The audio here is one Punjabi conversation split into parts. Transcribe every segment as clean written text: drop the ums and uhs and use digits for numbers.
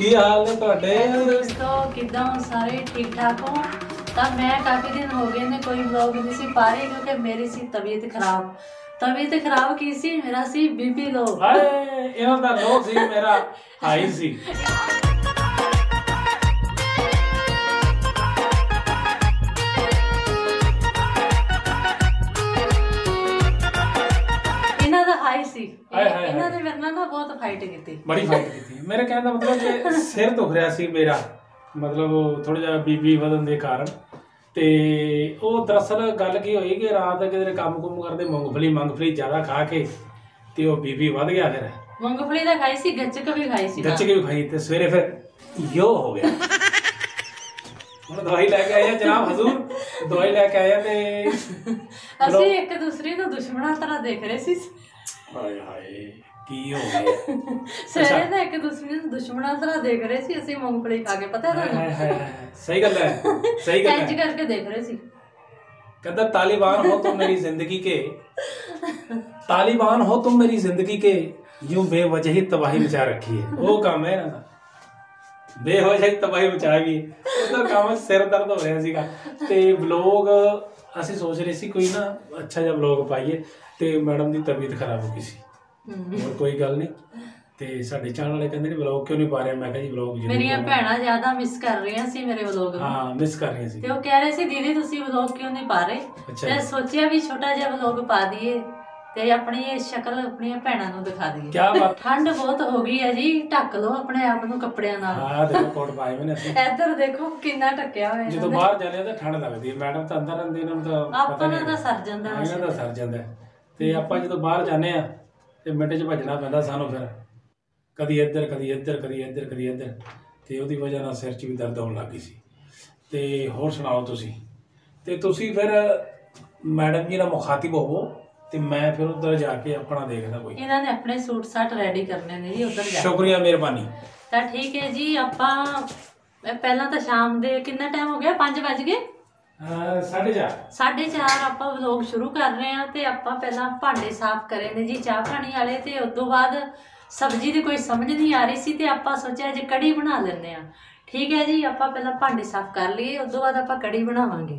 ਕੀ ਹਾਲ ਨੇ ਤੁਹਾਡੇ? ਦੋਸਤੋ ਕਿੱਦਾਂ ਹੋ ਸਾਰੇ? ਠੀਕ ਠਾਕ ਹੋ? ਤਾਂ ਮੈਂ ਕਾਫੀ ਦਿਨ ਹੋ ਗਏ ਨੇ ਕੋਈ ਵਲੌਗ ਨਹੀਂ ਸੀ ਪਾ ਰਹੀ ਕਿਉਂਕਿ ਮੇਰੀ ਸੀ ਤਬੀਅਤ ਖਰਾਬ ਕੀ ਸੀ, ਮੇਰਾ ਸੀ ਬੀਪੀ ਲੋ। ਹਾਏ ਇਹਨਾਂ ਦਾ ਲੋ ਸੀ, ਮੇਰਾ ਹਾਈ ਸੀ। ਇਹਨਾਂ ਦਾ ਹਾਈ ਸੀ। ਇਹਨਾਂ ਨੇ ਮੇਰੇ ਨਾਲ ਨਾ ਬਹੁਤ ਫਾਈਟ ਕੀਤੀ, ਬੜੀ ਫਾਈਟ ਕੀਤੀ। ਮੇਰੇ ਕਹਿਣ ਦਾ ਮਤਲਬ ਕਿ ਸਿਰ ਦੁਖ ਰਿਹਾ ਸੀ ਮੇਰਾ, ਮਤਲਬ ਥੋੜਾ ਜਿਹਾ ਬੀਪੀ ਵਧਣ ਦੇ ਕਾਰਨ। ਤੇ ਉਹ ਦਰਅਸਲ ਗੱਲ ਕੀ ਹੋਈ ਕਿ ਰਾਤ ਕਿਤੇ ਕੰਮ ਕਰਦੇ ਮੂੰਗਫਲੀ ਜ਼ਿਆਦਾ ਖਾ ਕੇ ਤੇ ਉਹ ਬੀਪੀ ਵੱਧ ਗਿਆ। ਫਿਰ ਮੂੰਗਫਲੀ ਦਾ ਖਾਈ ਸੀ, ਗੱਚਕ ਵੀ ਖਾਈ ਸੀ। ਗੱਚਕ ਵੀ ਖਾਈ ਤੇ ਸਵੇਰੇ ਫਿਰ ਯੋ ਹੋ ਗਿਆ। ਹੁਣ ਦਵਾਈ ਲੈ ਕੇ ਆਏ ਆ ਜਨਾਬ ਹਜ਼ੂਰ, ਦਵਾਈ ਲੈ ਕੇ ਆਏ ਆ ਤੇ ਅਸੀਂ ਇੱਕ ਦੂਸਰੇ ਨੂੰ ਦੁਸ਼ਮਣਾਂ ਤਰ੍ਹਾਂ ਦੇਖ ਰਹੇ ਸੀ। ਹਾਏ ਹਾਏ ਕੀ ਹੋ ਗਿਆ? ਸਵੇਰੇ ਤਾਂ ਇੱਕ ਦੂਸਰੇ ਨੂੰ ਦੁਸ਼ਮਣਾਂ ਤਰ੍ਹਾਂ ਦੇਖ ਰਹੇ ਸੀ ਅਸੀਂ ਮੂੰਗਫਲੀ ਖਾ ਕੇ। ਪਤਾ ਤੁਹਾਨੂੰ? ਸਹੀ ਗੱਲ ਹੈ, ਸਹੀ ਗੱਲ ਹੈ। ਇੰਜ ਕਰਕੇ ਦੇਖ ਰਹੇ ਸੀ। कहता तालिबान हो तुम मेरी जिंदगी के, तालिबान हो तुम मेरी जिंदगी के, यूं बेवजह ही तबाही मचा रखी है। वो काम है ना, बेवजह ही तबाही मचा गई। उधर काम सिर दर्द हो रहा ਸੀਗਾ ਤੇ ਵਲੌਗ ਅਸੀਂ ਸੋਚ ਰਹੇ ਸੀ ਕੋਈ ਨਾ ਅੱਛਾ ਜਿਹਾ ਵਲੌਗ ਪਾਈਏ ਤੇ ਮੈਡਮ ਦੀ ਤਬੀਅਤ ਖਰਾਬ ਹੋ ਗਈ ਸੀ। ਹੋਰ ਕੋਈ ਗੱਲ ਨਹੀਂ ਤੇ ਸਾਡੇ ਚੈਨਲ ਵਾਲੇ ਕਹਿੰਦੇ ਨੇ ਵਲੌਗ ਕਿਉਂ ਨਹੀਂ ਪਾ ਰਹੇ? ਮੈਂ ਕਿਹਾ ਜੀ ਵਲੌਗ ਜ਼ਰੂਰ। ਮੇਰੀਆਂ ਭੈਣਾਂ ਜ਼ਿਆਦਾ ਮਿਸ ਕਰ ਰਹੀਆਂ ਸੀ ਮੇਰੇ ਵਲੌਗ ਨੂੰ। ਹਾਂ ਮਿਸ ਕਰ ਰਹੀਆਂ ਸੀ ਤੇ ਉਹ ਕਹਿ ਰਹੇ ਸੀ ਦੀਦੀ ਤੁਸੀਂ ਵਲੌਗ ਕਿਉਂ ਨਹੀਂ ਪਾ ਰਹੇ? ਤੇ ਸੋਚਿਆ ਵੀ ਛੋਟਾ ਜਿਹਾ ਵਲੌਗ ਪਾ ਦਈਏ ਤੇ ਆਪਣੀ ਇਹ ਸ਼ਕਲ ਆਪਣੀਆਂ ਭੈਣਾਂ ਨੂੰ ਦਿਖਾ ਦਈਏ। ਕੀ ਬਾਤ। ਠੰਡ ਬਹੁਤ ਹੋ ਗਈ ਹੈ ਜੀ, ਢੱਕ ਲਓ ਆਪਣੇ ਆਪ ਨੂੰ ਕੱਪੜਿਆਂ ਨਾਲ। ਹਾਂ ਦੇਖੋ ਕੋਟ ਪਾਏ ਹੋਏ ਨੇ ਅਸੀਂ। ਇੱਧਰ ਦੇਖੋ ਕਿੰਨਾ ਢੱਕਿਆ ਹੋਇਆ। ਜਦੋਂ ਬਾਹਰ ਜਾਂਦੇ ਆ ਤਾਂ ਠੰਡ ਲੱਗਦੀ ਹੈ। ਮੈਡਮ ਤਾਂ ਅੰਦਰ ਰਹਿੰਦੇ, ਇਹਨਾਂ ਨੂੰ ਤਾਂ ਆਪਾਂ ਨੂੰ ਤਾਂ ਸਰ ਜਾਂਦਾ, ਇਹਨਾਂ ਦਾ ਸਰ ਜਾਂਦਾ। ਤੇ ਆਪਾਂ ਜਦੋਂ ਬਾਹਰ ਜਾਂਦੇ ਆ ਤੇ ਮਿੰਟ 'ਚ ਭੱਜਣਾ ਪੈਂਦਾ ਸਾਨੂੰ। ਫਿਰ ਕਦੀ ਇੱਧਰ ਕਦੀ ਇੱਧਰ ਕਦੀ ਇੱਧਰ ਕਦੀ ਇੱਧਰ ਤੇ ਉਹਦੀ ਵਜ੍ਹਾ ਨਾਲ ਸਿਰ 'ਚ ਵੀ ਦਰਦ ਹੋਣ ਲੱਗ ਗਈ ਸੀ। ਤੇ ਹੋਰ ਸੁਣਾਓ ਤੁਸੀਂ? ਤੇ ਤੁਸੀਂ ਫਿਰ ਮੈਡਮ ਜੀ ਨਾਲ ਮੁਖਾਤਿਬ ਹੋਵੋ ਤੇ ਮੈਂ ਫਿਰ ਉੱਧਰ ਜਾ ਕੇ ਆਪਣਾ ਦੇਖਦਾ ਕੋਈ। ਇਹਨਾਂ ਨੇ ਆਪਣੇ ਸੂਟ ਸਾਟ ਰੈਡੀ ਕਰਨੇ ਨੇ ਜੀ ਉੱਧਰ ਜਾ। ਸ਼ੁਕਰੀਆ, ਮਿਹਰਬਾਨੀ। ਤਾਂ ਠੀਕ ਹੈ ਜੀ। ਆਪਾਂ ਪਹਿਲਾਂ ਤਾਂ ਸ਼ਾਮ ਦੇ ਕਿੰਨਾ ਟਾਈਮ ਹੋ ਗਿਆ? 5 ਵੱਜ ਗਏ। 4:30 ਆਪਾਂ ਵਲੌਗ ਸ਼ੁਰੂ ਕਰ ਰਹੇ ਹਾਂ। ਤੇ ਆਪਾਂ ਪਹਿਲਾਂ ਭਾਂਡੇ ਸਾਫ਼ ਕਰੇ ਨੇ ਜੀ ਚਾਹ ਪਾਣੀ ਵਾਲੇ। ਤੇ ਉਸ ਤੋਂ ਬਾਅਦ ਸਬਜ਼ੀ ਦੀ ਕੋਈ ਸਮਝ ਨਹੀਂ ਆ ਰਹੀ ਸੀ ਤੇ ਆਪਾਂ ਸੋਚਿਆ ਜੇ ਕੜੀ ਬਣਾ ਲੈਂਦੇ ਆ। ਠੀਕ ਹੈ ਜੀ, ਆਪਾਂ ਪਹਿਲਾਂ ਭਾਂਡੇ ਸਾਫ਼ ਕਰ ਲਈਏ, ਉਸ ਤੋਂ ਬਾਅਦ ਆਪਾਂ ਕੜੀ ਬਣਾਵਾਂਗੇ।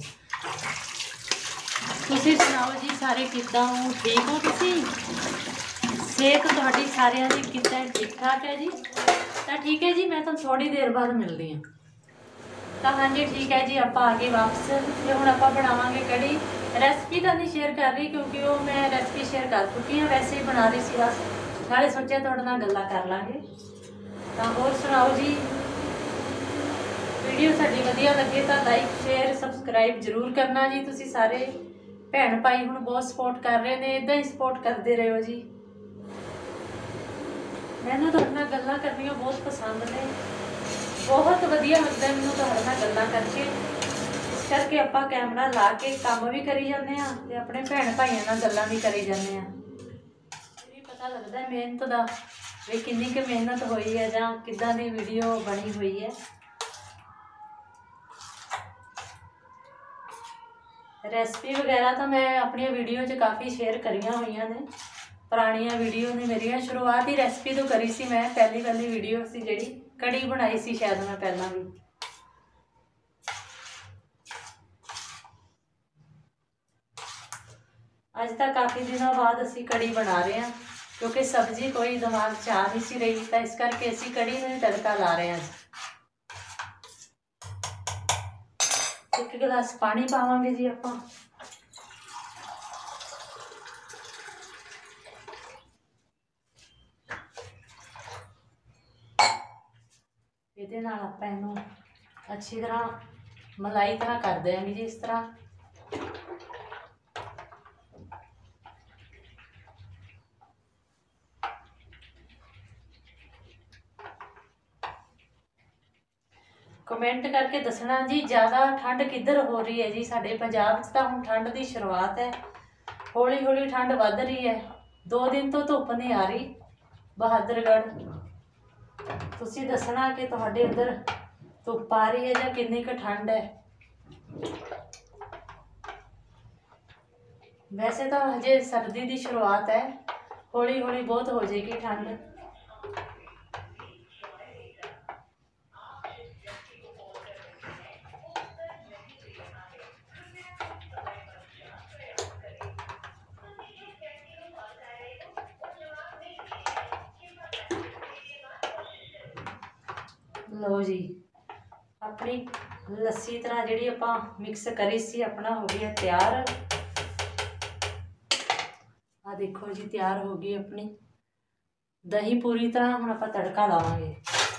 ਤੁਸੀਂ ਸੁਣਾਓ ਜੀ ਸਾਰੇ ਕਿੱਦਾਂ ਹੋ? ਠੀਕ ਹੋ ਤੁਸੀਂ? ਸਿਹਤ ਤੁਹਾਡੀ ਸਾਰਿਆਂ ਦੀ ਕਿੱਦਾਂ? ਠੀਕ ਠਾਕ ਹੈ ਜੀ? ਤਾਂ ਠੀਕ ਹੈ ਜੀ, ਮੈਂ ਤੁਹਾਨੂੰ ਥੋੜੀ ਦੇਰ ਬਾਅਦ ਮਿਲਦੀ ਹਾਂ। ਤਾਂ ਹਾਂਜੀ ਠੀਕ ਹੈ ਜੀ, ਆਪਾਂ ਆ ਗਏ ਵਾਪਸ ਤੇ ਹੁਣ ਆਪਾਂ ਬਣਾਵਾਂਗੇ ਕੜੀ। ਰੈਸਪੀ ਤਾਂ ਨਹੀਂ ਸ਼ੇਅਰ ਕਰ ਰਹੀ ਕਿਉਂਕਿ ਉਹ ਮੈਂ ਰੈਸਪੀ ਸ਼ੇਅਰ ਕਰ ਚੁੱਕੀ ਹਾਂ, ਵੈਸੇ ਹੀ ਬਣਾ ਰਹੀ ਸੀ ਬਸ। ਨਾਲੇ ਸੋਚਿਆ ਤੁਹਾਡੇ ਨਾਲ ਗੱਲਾਂ ਕਰ ਲਾਂਗੇ। ਤਾਂ ਹੋਰ ਸੁਣਾਓ ਜੀ? ਵੀਡੀਓ ਸਾਡੀ ਵਧੀਆ ਲੱਗੇ ਤਾਂ ਲਾਈਕ ਸ਼ੇਅਰ ਸਬਸਕ੍ਰਾਈਬ ਜ਼ਰੂਰ ਕਰਨਾ ਜੀ। ਤੁਸੀਂ ਸਾਰੇ ਭੈਣ ਭਾਈ ਹੁਣ ਬਹੁਤ ਸਪੋਰਟ ਕਰ ਰਹੇ ਨੇ, ਇੱਦਾਂ ਹੀ ਸਪੋਰਟ ਕਰਦੇ ਰਹੋ ਜੀ। ਮੈਨੂੰ ਤੁਹਾਡੇ ਨਾਲ ਗੱਲਾਂ ਕਰਨੀਆਂ ਬਹੁਤ ਪਸੰਦ ਨੇ, ਬਹੁਤ ਵਧੀਆ ਲੱਗਦਾ ਮੈਨੂੰ ਤੁਹਾਡੇ ਨਾਲ ਗੱਲਾਂ ਕਰਕੇ। ਇਸ ਕਰਕੇ ਆਪਾਂ ਕੈਮਰਾ ਲਾ ਕੇ ਕੰਮ ਵੀ ਕਰੀ ਜਾਂਦੇ ਹਾਂ ਤੇ ਆਪਣੇ ਭੈਣ ਭਾਈਆਂ ਨਾਲ ਗੱਲਾਂ ਵੀ ਕਰੀ ਜਾਂਦੇ ਹਾਂ। ਇਹ ਵੀ ਪਤਾ ਲੱਗਦਾ ਮਿਹਨਤ ਦਾ ਵੀ ਕਿੰਨੀ ਕੁ ਮਿਹਨਤ ਹੋਈ ਹੈ ਜਾਂ ਕਿੱਦਾਂ ਦੀ ਵੀਡੀਓ ਬਣੀ ਹੋਈ ਹੈ। ਰੈਸਪੀ ਵਗੈਰਾ ਤਾਂ ਮੈਂ ਆਪਣੀਆਂ ਵੀਡੀਓ 'ਚ ਕਾफ़ੀ ਸ਼ੇਅਰ ਕਰੀਆਂ ਹੋਈਆਂ ਨੇ। ਪੁਰਾਣੀਆਂ ਵੀਡੀਓ ਨੇ ਮੇਰੀਆਂ। ਸ਼ੁਰੂਆਤ ਹੀ ਰੈਸਪੀ ਤੋਂ ਕਰੀ ਸੀ ਮੈਂ। ਪਹਿਲੀ ਵੀਡੀਓ ਸੀ ਜਿਹੜੀ ਕੜੀ ਬਣਾਈ ਸੀ ਸ਼ਾਇਦ ਮੈਂ ਪਹਿਲਾਂ ਵੀ। ਅੱਜ ਤਾਂ ਕਾफ़ੀ ਦਿਨਾਂ ਬਾਅਦ ਅਸੀਂ ਕੜੀ ਬਣਾ ਰਹੇ ਹਾਂ ਕਿਉਂਕਿ ਸਬਜ਼ੀ ਕੋਈ ਦਿਮਾਗ 'ਚ ਆ ਨਹੀਂ ਸੀ ਰਹੀ, ਤਾਂ ਇਸ ਕਰਕੇ ਅਸੀਂ ਕੜੀ ਨੂੰ ਤੜਕਾ ਲਾ ਰਹੇ ਹਾਂ। ਇੱਕ ਗਲਾਸ ਪਾਣੀ ਪਾਵਾਂਗੇ ਜੀ ਆਪਾਂ। ਇਹਦੇ ਨਾਲ ਆਪਾਂ ਇਹਨੂੰ ਅੱਛੀ ਤਰ੍ਹਾਂ ਮਲਾਈ ਤਰ੍ਹਾਂ ਕਰ ਦੇਵਾਂਗੇ ਜੀ। ਇਸ ਤਰ੍ਹਾਂ ਕਮੈਂਟ ਕਰਕੇ ਦੱਸਣਾ ਜੀ ਜ਼ਿਆਦਾ ਠੰਡ ਕਿੱਧਰ ਹੋ ਰਹੀ ਹੈ ਜੀ। ਸਾਡੇ ਪੰਜਾਬ 'ਚ ਤਾਂ ਹੁਣ ਠੰਡ ਦੀ ਸ਼ੁਰੂਆਤ ਹੈ, ਹੌਲੀ ਹੌਲੀ ਠੰਡ ਵੱਧ ਰਹੀ ਹੈ। 2 ਦਿਨ ਤੋਂ ਧੁੱਪ ਨਹੀਂ ਆ ਰਹੀ ਬਹਾਦਰਗੜ੍ਹ। ਤੁਸੀਂ ਦੱਸਣਾ ਕਿ ਤੁਹਾਡੇ ਉੱਧਰ ਧੁੱਪ ਆ ਰਹੀ ਹੈ ਜਾਂ ਕਿੰਨੀ ਕੁ ਠੰਡ ਹੈ। ਵੈਸੇ ਤਾਂ ਹਜੇ ਸਰਦੀ ਦੀ ਸ਼ੁਰੂਆਤ ਹੈ, ਹੌਲੀ ਹੌਲੀ ਬਹੁਤ ਹੋ ਜਾਏਗੀ ਠੰਡ। लो जी अपनी लस्सी तरह जी आपां मिक्स करी सी अपना हो गया तैयार। आ देखो जी तैयार हो गई अपनी दही पूरी तरह। हुण आपां तड़का लावांगे।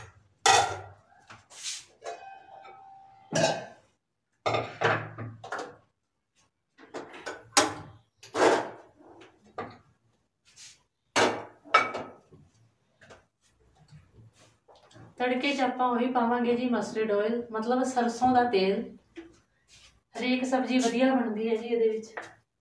तड़के च आपां वही पावांगे जी मस्टर्ड ऑयल मतलब सरसों का तेल। हरेक सब्जी वधिया बनती है जी इहदे विच।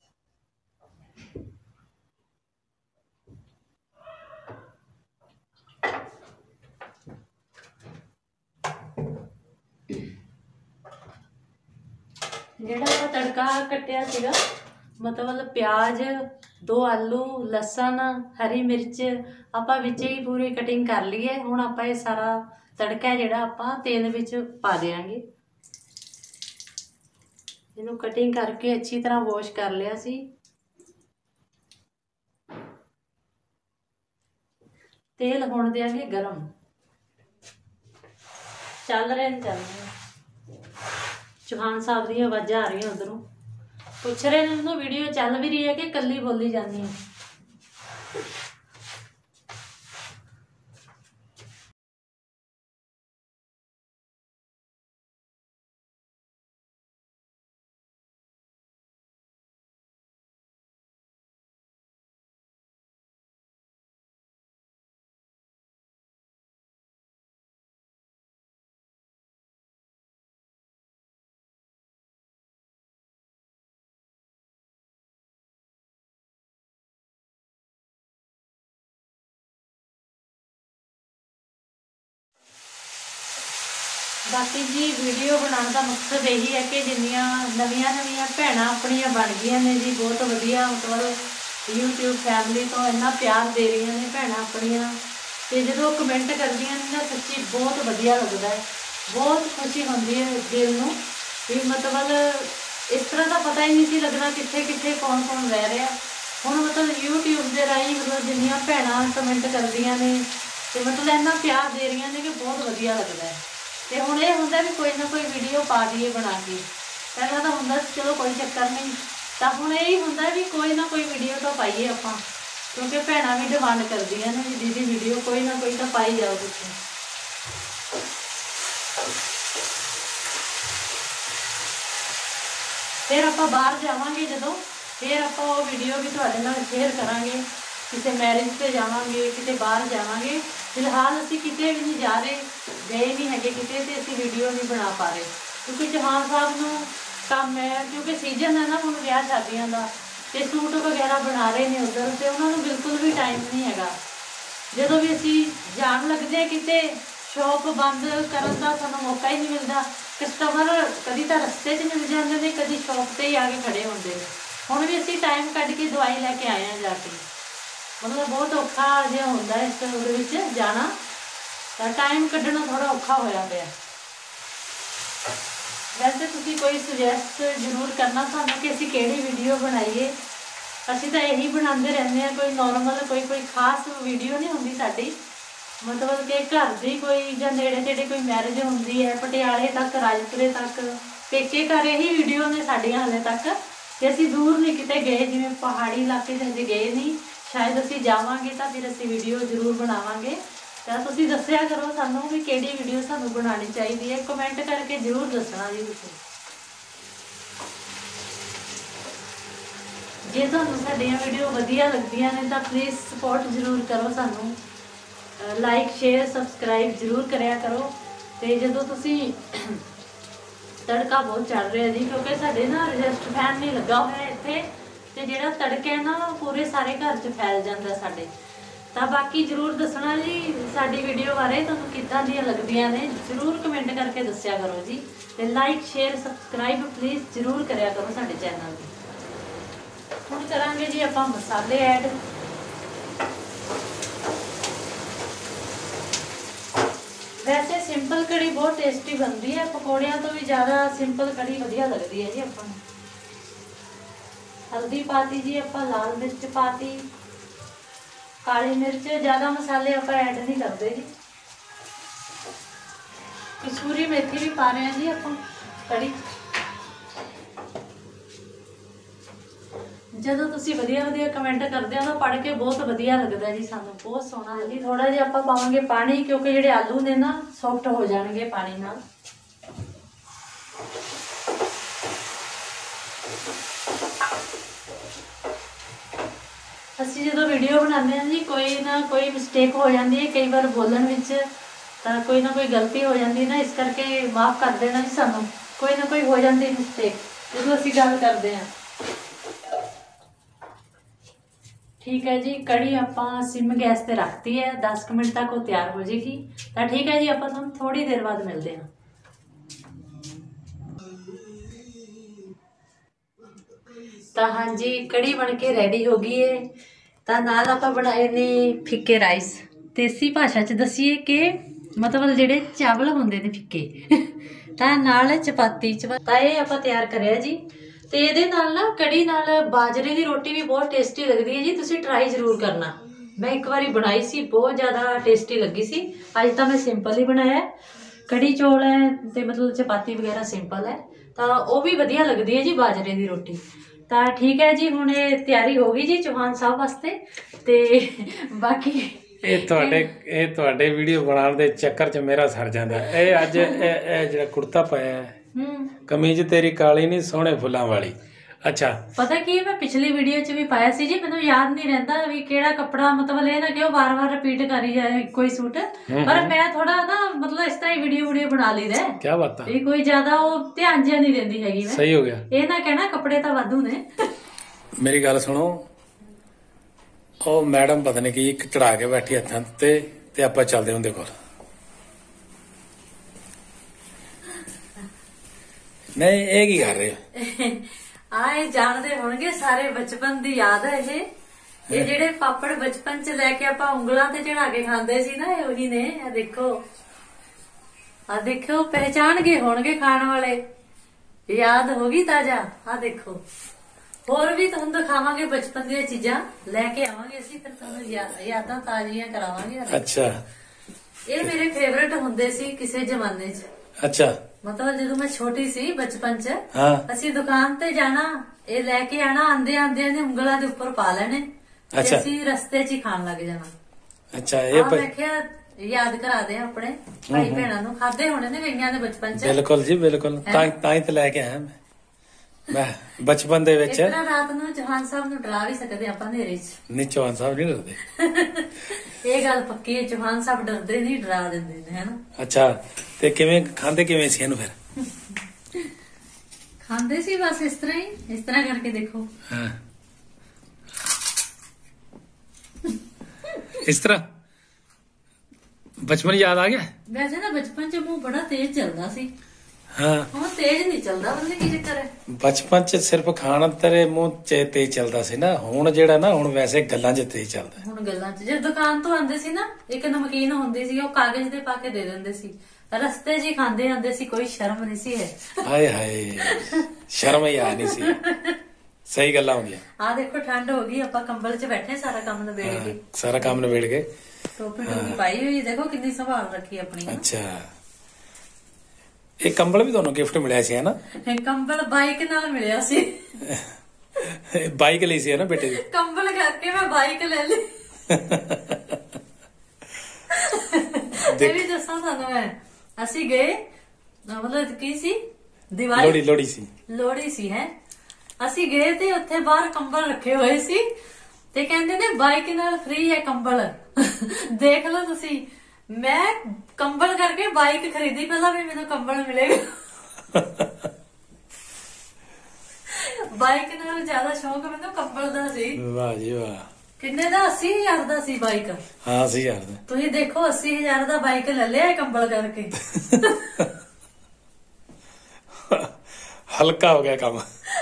ਜਿਹੜਾ ਆਪਾਂ तड़का कट्टिया सीगा मतलब प्याज 2 आलू लसन हरी मिर्च आपां विच ही पूरी कटिंग कर ली है। हुण आपां ये सारा तड़का है जिहड़ा आपां तेल विच पा देंगे। इहनूं कटिंग करके अच्छी तरह वॉश कर लिया सी। तेल होण देंगे गरम। चल रहे हैं चल रहे हैं। चौहान साहब दी आवाज़ां आ रही उधरों पूछ रहे हैं उन्होंने वीडियो चल भी रही है कि कल्ली बोली जानी है। बाकी जी वीडियो बनाने का मकसद यही है कि जिन्नियां नवियां नवियां भैणां अपनियां बन गई ने जी बहुत वधिया मतलब यूट्यूब फैमिली तो इन्ना प्यार दे रही ने भैणां अपनियां ते जो कमेंट करदियां ने ना सच्ची बहुत वधिया लगता है। बहुत खुशी होती है दिल नूं भी मतलब इस तरह का पता ही नहीं सी लगना कित्थे कित्थे कौन कौन रह रहा। हुण मतलब यूट्यूब के राही मतलब जिन्नियां भैणां कमेंट करदियां ने ते मतलब इन्ना प्यार दे रही ने कि बहुत वधिया लगता है। तो हुण यह होंदा भी कोई ना कोई वीडियो पा दिए बना के। पहला तो होंदा चलो कोई चक्कर नहीं तो हुण यही होंदा भी कोई ना कोई वीडियो तो पाइए आपां क्योंकि भैणां भी डिमांड करदियां ने भी दीदी वीडियो कोई ना कोई तो पाई जाओ तुसीं। फिर आपां बाहर जावांगे जदों फिर आपां वो वीडियो भी तुहाडे नाल शेयर करांगे। किसी मैरिज से जावांगे किते बाहर जावांगे। फिलहाल असीं किते भी नहीं जा रहे गए नहीं है किते ते असीं वीडियो नहीं बना पा रहे क्योंकि चौहान साहब नूं काम है क्योंकि सीजन है ना हुण विआह शादियां दा ते सूट वगैरह बना रहे हैं उधर ते उन्होंने बिल्कुल भी टाइम नहीं हैगा। जदों भी असीं जाण लगदे हैं किते शॉप बंद करन दा सानूं मौका ही नहीं मिलता। कस्टमर कदी तां रस्ते 'च मिल जांदे ने कदी शॉप ते ही आके खड़े होंदे ने। हुण भी असीं टाइम कढ के दवाई लैके आए हैं जाके मतलब बहुत औखा जिहा हुंदा इस उहदे विच जाना तां टाइम कढना थोड़ा औखा होया पिया। वैसे तुसीं कोई सुजैसट जरूर करना सानूं कि असीं किहड़ी वीडियो बनाईए। असीं तां यही बनांदे रहिंदे हां कोई नॉर्मल कोई खास वीडियो नहीं हुंदी साडी मतलब कि घर दी कोई जां नेड़े तेड़े कोई मैरिज हुंदी है पटियाले तक राजपुरे तक पेके घर यही वीडियो ने साडियां हाले तक ते असीं दूर नहीं किते गए जिवें पहाड़ी इलाके 'च असीं गए नहीं। शायद असीं जावांगे तो फिर असीं वीडियो जरूर बनावांगे। तो तुसीं दस्सिया करो सानूं भी किहड़ी वीडियो सानूं बनानी चाहिए है कमेंट करके जरूर दसना जी। तुसीं जे तुहानूं साडीआं वीडियो वधिया लगदियां ने तो प्लीज़ सपोर्ट जरूर करो सानूं लाइक शेयर सबसक्राइब जरूर करिया करो। तो जदों तुसीं तड़का बहुत चढ़ रहा जी क्योंकि साडे ना एग्जॉस्ट फैन नहीं लगा होया इत्थे ते जिहड़ा तड़का है ना पूरे सारे घर च फैल जाता साडे। तो बाकी जरूर दसना जी साडी वीडियो बारे तुहानूं किदां दियां लगदियां ने जरूर कमेंट करके दस्सिया करो जी। ते लाइक शेयर सबसक्राइब प्लीज़ जरूर करिया करो साडे चैनल की। हुण करांगे जी आपां मसाले ऐड। वैसे सिंपल कड़ी बहुत टेस्टी बनती है पकौड़ियां तो भी ज़्यादा सिंपल कड़ी वधिया लगती है जी। आपां हल्दी पाती जी आपां लाल मिर्च पाती काली मिर्च ज़्यादा मसाले आपां ऐड नहीं करते जी। ਕਸੂਰੀ ਮੇਥੀ ਵੀ ਪਾ ਰਹੇ ਹਾਂ ਜੀ ਆਪਾਂ ਕੜੀ। ਜਦੋਂ ਤੁਸੀਂ ਵਧੀਆ ਵਧੀਆ ਕਮੈਂਟ ਕਰਦੇ ਹੋ ਤਾਂ ਪੜ੍ਹ ਕੇ ਬਹੁਤ ਵਧੀਆ ਲੱਗਦਾ ਜੀ, ਸਾਨੂੰ ਬਹੁਤ ਸੋਹਣਾ ਹੈ ਜੀ। ਥੋੜਾ ਜਿਹਾ ਆਪਾਂ ਪਾਵਾਂਗੇ ਪਾਣੀ, ਕਿਉਂਕਿ ਜਿਹੜੇ ਆਲੂ ਨੇ ਨਾ ਸੌਫਟ ਹੋ ਜਾਣਗੇ ਪਾਣੀ ਨਾਲ। ਅਸੀਂ ਜਦੋਂ ਵੀਡੀਓ ਬਣਾਉਂਦੇ ਹਾਂ ਜੀ ਕੋਈ ਨਾ ਕੋਈ ਮਿਸਟੇਕ ਹੋ ਜਾਂਦੀ ਹੈ, ਕਈ ਵਾਰ ਬੋਲਣ ਵਿੱਚ ਤਾਂ ਕੋਈ ਨਾ ਕੋਈ ਗਲਤੀ ਹੋ ਜਾਂਦੀ ਹੈ ਨਾ, ਇਸ ਕਰਕੇ ਮਾਫ ਕਰ ਦੇਣਾ ਜੀ ਸਾਨੂੰ। ਕੋਈ ਨਾ ਕੋਈ ਹੋ ਜਾਂਦੀ ਮਿਸਟੇਕ ਜਦੋਂ ਅਸੀਂ ਗੱਲ ਕਰਦੇ ਹਾਂ। ਠੀਕ ਹੈ ਜੀ, ਕੜੀ ਆਪਾਂ ਸਿਮ ਗੈਸ ਤੇ ਰੱਖਤੀ ਹੈ, 10 ਮਿੰਟ ਤੱਕ ਉਹ ਤਿਆਰ ਹੋ ਜਾਏਗੀ। ਤਾਂ ਠੀਕ ਹੈ ਜੀ, ਆਪਾਂ ਤੁਹਾਨੂੰ ਥੋੜੀ ਦੇਰ ਬਾਅਦ ਮਿਲਦੇ ਹਾਂ। ਤਾਂ ਹਾਂਜੀ, ਕੜੀ ਬਣ ਕੇ ਰੈਡੀ ਹੋ ਗਈ ਹੈ। ਤਾਂ ਨਾਲ ਆਪਾਂ ਬਣਾਏ ਨੇ ਫਿੱਕੇ ਰਾਈਸ। ਦੇਸੀ ਭਾਸ਼ਾ 'ਚ ਦੱਸੀਏ ਕਿ ਮਤਲਬ ਜਿਹੜੇ ਚਾਵਲ ਹੁੰਦੇ ਨੇ ਫਿੱਕੇ ਤਾਂ ਨਾਲ ਚਪਾਤੀ ਤਾਂ ਇਹ ਆਪਾਂ ਤਿਆਰ ਕਰਿਆ ਜੀ। ਤੇ ਇਹਦੇ ਨਾਲ ਨਾ ਕੜੀ ਨਾਲ ਬਾਜਰੇ ਦੀ ਰੋਟੀ ਵੀ ਬਹੁਤ ਟੇਸਟੀ ਲੱਗਦੀ ਹੈ ਜੀ, ਤੁਸੀਂ ਟਰਾਈ ਜ਼ਰੂਰ ਕਰਨਾ। ਮੈਂ ਇੱਕ ਵਾਰੀ ਬਣਾਈ ਸੀ, ਬਹੁਤ ਜ਼ਿਆਦਾ ਟੇਸਟੀ ਲੱਗੀ ਸੀ। ਅੱਜ ਤਾਂ ਮੈਂ ਸਿੰਪਲ ਹੀ ਬਣਾਇਆ, ਕੜੀ ਚੌਲ ਹੈ ਤੇ ਮਤਲਬ ਚਪਾਤੀ ਵਗੈਰਾ ਸਿੰਪਲ ਹੈ, ਤਾਂ ਉਹ ਵੀ ਵਧੀਆ ਲੱਗਦੀ ਹੈ ਜੀ ਬਾਜਰੇ ਦੀ ਰੋਟੀ। ਤਾਂ ਠੀਕ ਹੈ ਜੀ, ਹੁਣ ਇਹ ਤਿਆਰੀ ਹੋ ਗਈ ਜੀ ਚੌਹਾਨ ਸਾਹਿਬ ਵਾਸਤੇ। ਤੇ ਬਾਕੀ ਇਹ ਤੁਹਾਡੇ ਵੀਡੀਓ ਬਣਾਉਣ ਦੇ ਚੱਕਰ 'ਚ ਮੇਰਾ ਸਰ ਜਾਂਦਾ। ਇਹ ਅੱਜ ਇਹ ਜਿਹੜਾ ਕੁੜਤਾ ਪਾਇਆ ਹੈ, ਕਮੀਜ਼ ਤੇਰੀ ਕਾਲੀ ਨਹੀਂ ਸੋਹਣੇ ਫੁੱਲਾਂ ਵਾਲੀ। ਅੱਛਾ, ਪਤਾ ਕੀ ਮੈਂ ਪਿਛਲੀ ਵੀਡੀਓ 'ਚ ਵੀ ਪਾਇਆ ਸੀ ਜੀ, ਮੈਨੂੰ ਯਾਦ ਨਹੀਂ ਰਹਿੰਦਾ ਵੀ ਕਿਹੜਾ ਕੱਪੜਾ, ਮਤਲਬ ਇਹ ਨਾ ਕਿ ਉਹ ਵਾਰ-ਵਾਰ ਰਿਪੀਟ ਕਰੀ ਜਾਏ ਇੱਕੋ ਹੀ ਸੂਟ। ਪਰ ਮੈਂ ਥੋੜਾ ਨਾ ਮਤਲਬ ਇਸ ਤਰ੍ਹਾਂ ਹੀ ਵੀਡੀਓ ਬਣਾ ਲਈਦਾ। ਕੀ ਬਾਤ ਹੈ, ਇਹ ਕੋਈ ਜ਼ਿਆਦਾ ਉਹ ਧਿਆਨ ਜਿਹਾ ਨਹੀਂ ਦਿੰਦੀ ਹੈਗੀ ਮੈਂ। ਸਹੀ ਹੋ ਗਿਆ। ਇਹ ਨਾ ਕਹਿਣਾ ਕੱਪੜੇ ਤਾਂ ਵਾਧੂ ਨੇ। ਮੇਰੀ ਗੱਲ ਸੁਣੋ, ਉਹ ਮੈਡਮ ਪਤਾ ਨਹੀਂ ਕੀ ਇੱਕ ਚੜਾ ਕੇ ਬੈਠੀ ਹੱਥਾਂ ਤੇ ਆਪਾਂ ਚੱਲਦੇ ਉਹਦੇ ਕੋਲ। ਨਹੀਂ, ਇਹ ਕੀ ਕਰ ਰਹੇ ਹੋ? ਇਹ ਜਾਣਦੇ ਹੋਣਗੇ ਸਾਰੇ, ਬਚਪਨ ਦੀ ਯਾਦ ਹੈ ਇਹ ਜਿਹੜੇ ਪਾਪੜ ਬਚਪਨ 'ਚ ਲੈ ਕੇ ਆਪਾਂ ਉਂਗਲਾਂ ਤੇ ਚੜਾ ਕੇ ਖਾਂਦੇ ਸੀ ਨਾ, ਇਹ ਉਹੀ ਨੇ। ਆ ਦੇਖੋ ਪਹਿਚਾਣ ਗਏ ਹੋਣਗੇ ਖਾਣ ਵਾਲੇ, ਯਾਦ ਹੋ ਗਈ ਤਾਜ਼ਾ। ਆ ਦੇਖੋ, ਹੋਰ ਵੀ ਤੁਹਾਨੂੰ ਦਿਖਾਵਾਂਗੇ ਬਚਪਨ ਦੀਆਂ ਚੀਜ਼ਾਂ ਲੈ ਕੇ ਆਵਾਂਗੇ ਅਸੀਂ, ਫਿਰ ਤੁਹਾਨੂੰ ਯਾਦਾਂ ਤਾਜ਼ੀਆਂ ਕਰਾਵਾਂਗੇ। ਅੱਛਾ, ਇਹ ਮੇਰੇ ਫੇਵਰੇਟ ਹੁੰਦੇ ਸੀ ਕਿਸੇ ਜ਼ਮਾਨੇ 'ਚ। ਅੱਛਾ, ਮਤਲਬ ਜਦੋਂ ਮੈਂ ਛੋਟੀ ਸੀ ਬਚਪਨ 'ਚ, ਅਸੀਂ ਦੁਕਾਨ ਤੇ ਜਾਣਾ, ਇਹ ਲੈ ਕੇ ਆਣਾ, ਆਂਦੇ ਨੇ ਉਂਗਲਾਂ ਦੇ ਉੱਪਰ ਪਾ ਲੈਣੇ ਤੇ ਅਸੀਂ ਰਸਤੇ 'ਚ ਹੀ ਖਾਣ ਲੱਗ ਜਾਣਾ। ਅੱਛਾ, ਇਹ ਮੈਂ ਕਿਹਾ ਯਾਦ ਕਰਾ ਦੇ ਆਪਣੇ ਭਾਈ ਭੈਣਾਂ ਨੂੰ, ਖਾਦੇ ਹੋਣੇ ਨੇ ਕਈਆਂ ਦੇ ਬਚਪਨ 'ਚ। ਬਿਲਕੁਲ ਜੀ, ਬਿਲਕੁਲ, ਤਾਂ ਹੀ ਤਾਂ ਲੈ ਕੇ ਆਇਆ ਮੈਂ ਬਚਪਨ ਦੇ ਵਿੱਚ। ਇਸ ਤਰ੍ਹਾਂ ਰਾਤ ਨੂੰ ਚੌਹਾਨ ਸਾਹਿਬ ਨੂੰ ਡਰਾ ਵੀ ਸਕਦੇ ਆਪਾਂ ਹਨੇਰੇ 'ਚ। ਨਹੀਂ, ਚੌਹਾਨ ਸਾਹਿਬ ਨਹੀਂ ਡਰਦੇ। ਇਹ ਗੱਲ ਪੱਕੀ ਹੈ, ਚੌਹਾਨ ਸਾਹਿਬ ਡਰਦੇ ਨਹੀਂ, ਡਰਾ ਦਿੰਦੇ ਨੇ, ਹੈਨਾ। ਅੱਛਾ, ਤੇ ਕਿਵੇਂ ਖਾਂਦੇ ਕਿਵੇਂ ਸੀ ਇਹਨੂੰ ਫਿਰ? ਖਾਂਦੇ ਸੀ ਬਸ ਇਸ ਤਰ੍ਹਾਂ ਕਰਕੇ ਦੇਖੋ। ਹਾਂ, ਇਸ ਤਰ੍ਹਾਂ ਬਚਪਨ ਯਾਦ ਆ ਗਿਆ। ਵੈਸੇ ਨਾ ਬਚਪਨ 'ਚ ਮੂੰਹ ਬੜਾ ਤੇਜ਼ ਚੱਲਦਾ ਸੀ। ਹਾਂ, ਹੁਣ ਤੇਜ਼ ਨਹੀਂ ਚੱਲਦਾ, ਬੰਦੇ ਕੀ ਚੱਕਰ ਹੈ? ਬਚਪਨ 'ਚ ਸਿਰਫ ਖਾਣ ਤੇਰੇ ਮੂੰਹ 'ਚ ਤੇਜ਼ ਚੱਲਦਾ ਸੀ ਨਾ, ਹੁਣ ਜਿਹੜਾ ਨਾ ਹੁਣ ਵੈਸੇ ਗੱਲਾਂ 'ਚ ਤੇਜ਼ ਚੱਲਦਾ। ਹੁਣ ਗੱਲਾਂ 'ਚ ਜੇ ਦੁਕਾਨ ਤੋਂ ਆਉਂਦੇ ਸੀ ਨਾ, ਇੱਕ ਨਮਕੀਨ ਹੁੰਦੀ ਸੀ, ਉਹ ਕਾਗਜ਼ ਦੇ ਪਾ ਕੇ ਦੇ ਦਿੰਦੇ ਸੀ, ਰਸਤੇ 'ਚ ਹੀ ਖਾਂਦੇ ਆਉਂਦੇ ਸੀ, ਕੋਈ ਸ਼ਰਮ ਨਹੀਂ ਸੀ ਹੈ। ਹਾਏ ਹਾਏ, ਸ਼ਰਮ ਹੀ ਆ ਨਹੀਂ ਸੀ। ਸਹੀ ਗੱਲਾਂ ਹੁੰਦੀਆਂ। ਆ ਦੇਖੋ ਠੰਡ ਹੋ ਗਈ, ਆਪਾਂ ਕੰਬਲ 'ਚ ਬੈਠੇ, ਸਾਰਾ ਕੰਮ ਨਿਬੇੜ ਕੇ ਟੋਪੀ ਪਾਈ ਹੋਈ, ਦੇਖੋ ਕਿੰਨੀ ਸੰਭਾਲ ਰੱਖੀ ਆਪਣੀ। ਅੱਛਾ, ਇਹ ਕੰਬਲ ਵੀ ਤੁਹਾਨੂੰ ਗਿਫਟ ਮਿਲਿਆ ਸੀ, ਹੈ ਨਾ? ਕੰਬਲ ਬਾਈਕ ਨਾਲ ਮਿਲਿਆ ਸੀ। ਬਾਈਕ ਲਈ ਸੀ ਨਾ ਬੇਟੇ ਦੀ? ਕੰਬਲ ਕਰਕੇ ਮੈਂ ਬਾਈਕ ਲੈ ਲਈ। ਇਹ ਵੀ ਦੱਸਾਂ ਤੁਹਾਨੂੰ ਮੈਂ, ਅਸੀਂ ਗਏ, ਮਤਲਬ ਕੀ ਸੀ, ਦੀਵਾਲੀ ਲੋਹੜੀ ਸੀ ਹੈ, ਅਸੀਂ ਗਏ ਤੇ ਉੱਥੇ ਬਾਹਰ ਕੰਬਲ ਰੱਖੇ ਹੋਏ ਸੀ ਤੇ ਕਹਿੰਦੇ ਨੇ ਬਾਈਕ ਨਾਲ ਫ੍ਰੀ ਹੈ ਕੰਬਲ। ਦੇਖ ਲਓ ਤੁਸੀਂ, ਮੈਂ ਕੰਬਲ ਕਰਕੇ ਬਾਈਕ ਖਰੀਦੀ ਪਹਿਲਾਂ ਵੀ ਮੈਨੂੰ ਕੰਬਲ ਮਿਲੇਗਾ। ਬਾਈਕ ਨਾਲ ਜ਼ਿਆਦਾ ਸ਼ੌਕ ਮੈਨੂੰ ਕੰਬਲ ਦਾ ਸੀ। ਵਾਹ ਜੀ ਵਾਹ। ਕਿੰਨੇ ਦਾ? 80,000 ਦਾ ਸੀ ਬਾਈਕ। ਹਾਂ, 80,000 ਦਾ। ਤੁਸੀਂ ਦੇਖੋ 80,000 ਦਾ ਬਾਈਕ ਲੈ ਲਿਆ ਕੰਬਲ ਕਰਕੇ। ਹਲਕਾ ਹੋ ਗਿਆ ਕੰਮ।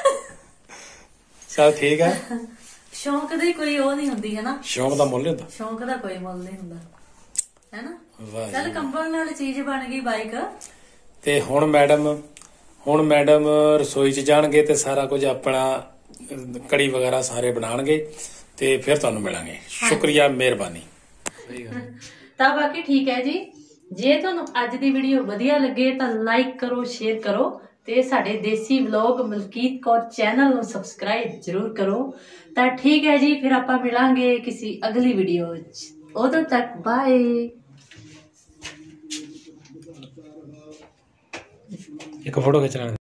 ਚਲ ਠੀਕ ਹੈ। ਸ਼ੌਂਕ ਦੀ ਕੋਈ ਉਹ ਨਹੀਂ ਹੁੰਦੀ ਹੈ ਨਾ, ਸ਼ੌਂਕ ਦਾ ਮੁੱਲ ਨਹੀਂ ਹੁੰਦਾ, ਸ਼ੌਂਕ ਦਾ ਕੋਈ ਮੁੱਲ ਨਹੀਂ ਹੁੰਦਾ, ਹੈ ਨਾ। ਚੱਲ ਕੰਬਲ ਨਾਲ ਚੀਜ਼ ਬਣ ਗਈ ਬਾਈਕ। ਤੇ ਹੁਣ ਮੈਡਮ ਰਸੋਈ 'ਚ ਜਾਣਗੇ ਤੇ ਸਾਰਾ ਕੁਝ ਆਪਣਾ ਕੜੀ ਵਗੈਰਾ ਸਾਰੇ ਬਣਾਉਣਗੇ ਤੇ ਫਿਰ ਤੁਹਾਨੂੰ ਮਿਲਾਂਗੇ। ਸ਼ੁਕਰੀਆ, ਮਿਹਰਬਾਨੀ। ਤਾਂ ਬਾਕੀ ਠੀਕ ਹੈ ਜੀ, ਜੇ ਤੁਹਾਨੂੰ ਅੱਜ ਦੀ ਵੀਡੀਓ ਵਧੀਆ ਲੱਗੇ ਤਾਂ ਲਾਈਕ ਕਰੋ, ਸ਼ੇਅਰ ਕਰੋ ਤੇ ਸਾਡੇ ਦੇਸੀ ਵਲੌਗ ਮਲਕੀਤ ਕੌਰ ਚੈਨਲ ਨੂੰ ਸਬਸਕ੍ਰਾਈਬ ਜ਼ਰੂਰ ਕਰੋ। ਤਾਂ ਠੀਕ ਹੈ ਜੀ, ਫਿਰ ਆਪਾਂ ਮਿਲਾਂਗੇ ਕਿਸੇ ਅਗਲੀ ਵੀਡੀਓ 'ਚ। ਉਦੋਂ ਤੱਕ ਬਾਏ। ਇੱਕ ਫੋਟੋ ਖਿੱਚਣਾ।